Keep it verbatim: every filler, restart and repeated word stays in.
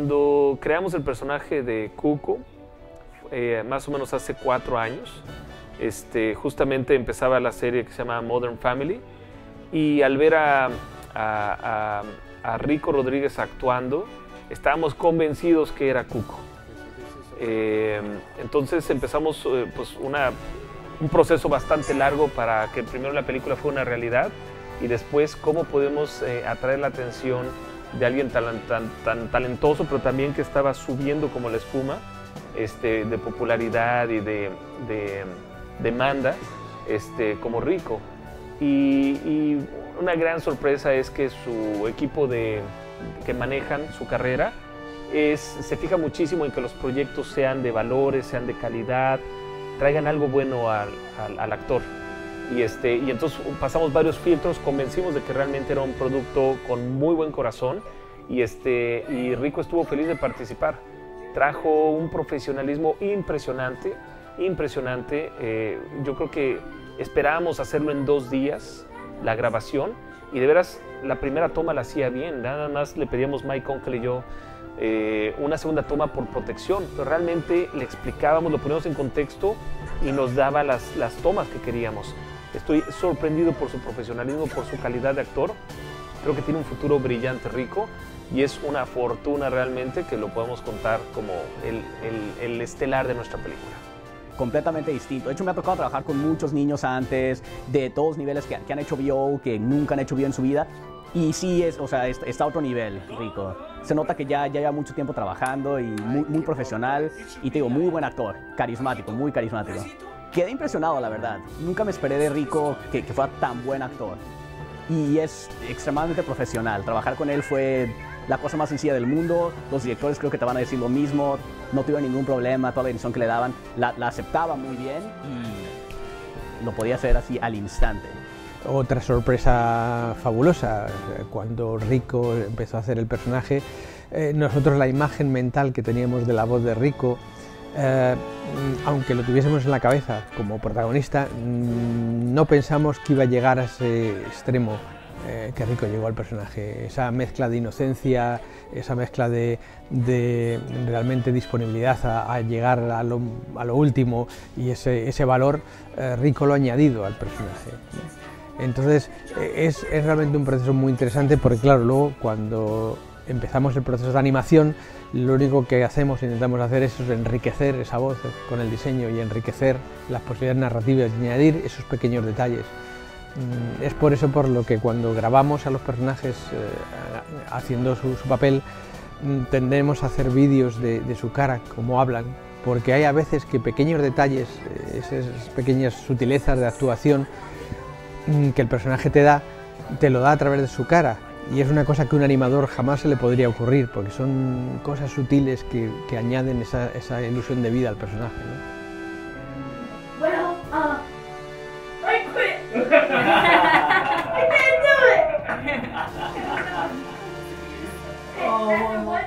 Cuando creamos el personaje de Cuco, eh, más o menos hace cuatro años, este, justamente empezaba la serie que se llama Modern Family, y al ver a, a, a, a Rico Rodríguez actuando, estábamos convencidos que era Cuco. Eh, entonces empezamos eh, pues una, un proceso bastante largo para que primero la película fuera una realidad y después cómo podemos eh, atraer la atención de alguien tan, tan, tan talentoso, pero también que estaba subiendo como la espuma este, de popularidad y de, de demanda este, como Rico. Y, y una gran sorpresa es que su equipo de, que manejan su carrera es, se fija muchísimo en que los proyectos sean de valores, sean de calidad, traigan algo bueno al, al, al actor. Y, este, y entonces pasamos varios filtros, convencimos de que realmente era un producto con muy buen corazón y, este, y Rico estuvo feliz de participar. Trajo un profesionalismo impresionante, impresionante. Eh, yo creo que esperábamos hacerlo en dos días, la grabación, y de veras la primera toma la hacía bien, nada más le pedíamos Mike Uncle y yo eh, una segunda toma por protección, pero realmente le explicábamos, lo poníamos en contexto y nos daba las, las tomas que queríamos. Estoy sorprendido por su profesionalismo, por su calidad de actor. Creo que tiene un futuro brillante Rico y es una fortuna realmente que lo podemos contar como el, el, el estelar de nuestra película. Completamente distinto. De hecho, me ha tocado trabajar con muchos niños antes, de todos los niveles que, que han hecho B O, que nunca han hecho B O en su vida. Y sí, es, o sea, está a otro nivel, Rico. Se nota que ya, ya lleva mucho tiempo trabajando y muy, muy profesional. Y te digo, muy buen actor, carismático, muy carismático. Quedé impresionado, la verdad. Nunca me esperé de Rico que, que fuera tan buen actor. Y es extremadamente profesional. Trabajar con él fue la cosa más sencilla del mundo. Los directores creo que te van a decir lo mismo. No tuvieron ningún problema. Toda la dirección que le daban la, la aceptaba muy bien y lo podía hacer así al instante. Otra sorpresa fabulosa, cuando Rico empezó a hacer el personaje, eh, nosotros la imagen mental que teníamos de la voz de Rico, Eh, aunque lo tuviésemos en la cabeza como protagonista, no pensamos que iba a llegar a ese extremo eh, que Rico llegó al personaje. Esa mezcla de inocencia, esa mezcla de, de realmente disponibilidad a, a llegar a lo, a lo último y ese, ese valor, eh, Rico lo ha añadido al personaje. Entonces es, es realmente un proceso muy interesante porque claro, luego cuando empezamos el proceso de animación, lo único que hacemos, intentamos hacer es enriquecer esa voz con el diseño y enriquecer las posibilidades narrativas y añadir esos pequeños detalles. Es por eso por lo que cuando grabamos a los personajes eh, haciendo su, su papel, tendemos a hacer vídeos de, de su cara, cómo hablan, porque hay a veces que pequeños detalles, esas pequeñas sutilezas de actuación que el personaje te da, te lo da a través de su cara. Y es una cosa que a un animador jamás se le podría ocurrir, porque son cosas sutiles que, que añaden esa, esa ilusión de vida al personaje, ¿no? Well, uh, I quit. I can't do it. Oh,